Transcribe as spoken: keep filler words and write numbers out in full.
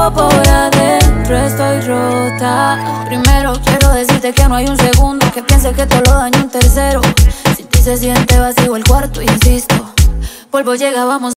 pero por adentro estoy rota. Primero quiero decirte que no hay un segundo que piense que te lo daño un tercero. Si ti se siente vacío el cuarto, insisto, polvo llega, vamos.